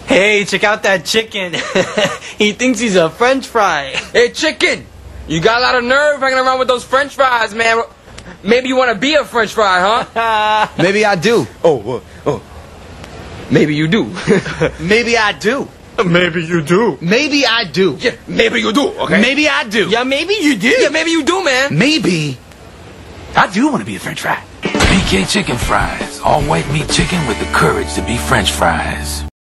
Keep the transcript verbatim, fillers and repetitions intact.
Hey, check out that chicken. He thinks he's a French fry. Hey, chicken! You got a lot of nerve hanging around with those French fries, man. Maybe you want to be a French fry, huh? Maybe I do. Oh, uh, oh. Maybe you do. Maybe I do. Maybe you do. Maybe I do. Yeah, maybe you do, okay? Maybe I do. Yeah, maybe you do. Yeah, maybe you do, man. Maybe I do want to be a French fry. P K Chicken Fries, all white meat chicken with the courage to be French fries.